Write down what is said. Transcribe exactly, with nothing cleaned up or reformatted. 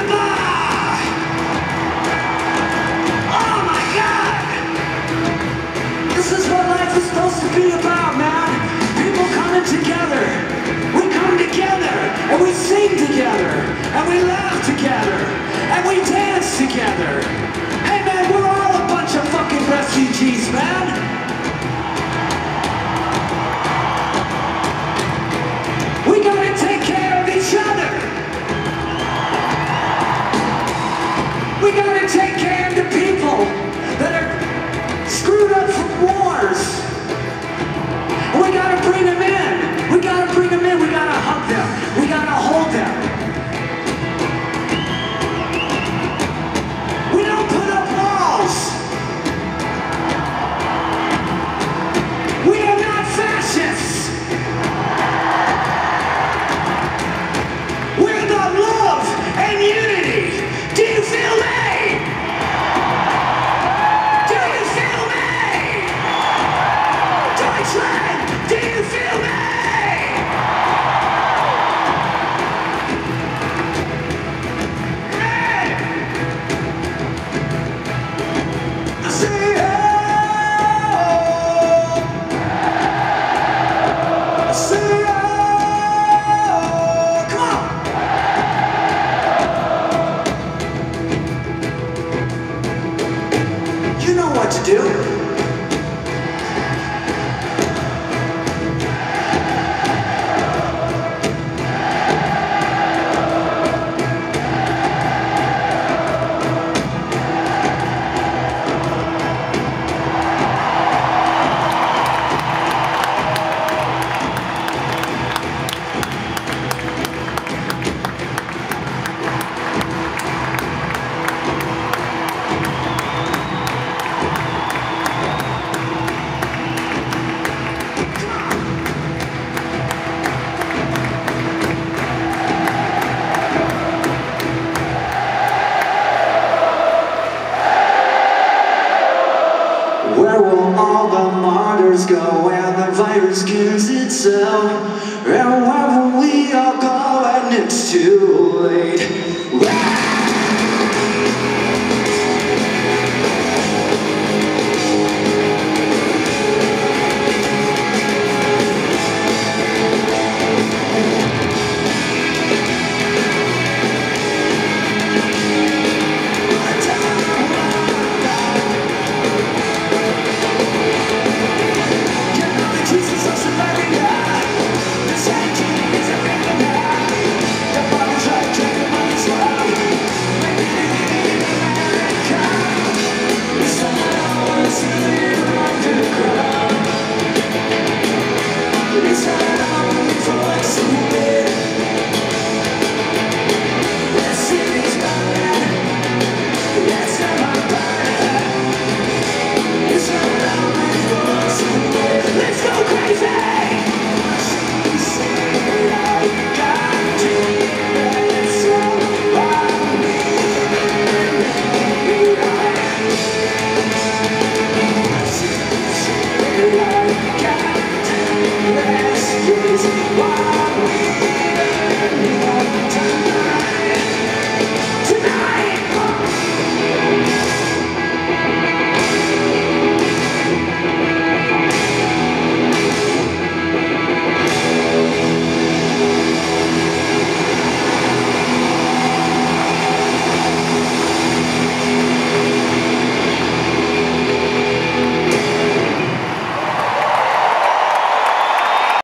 goodbye! Oh my God! This is what life is supposed to be about, man. People coming together. We come together, and we sing together, and we laugh together, and we dance together. Hey man, we're all a bunch of fucking refugees, man. We gotta take care of each other. We gotta take care of the people that are screwed up from wars. We gotta bring them in. We gotta bring them in. We gotta hug them. We gotta hold them. We don't put up walls. We are not fascists. We're the love and unity. Do you feel me? Do you feel me? Deutschland, do you feel me? Hey! I say oh. I say oh. Come on. You know what to do. Where will all the martyrs go when the virus kills itself? And where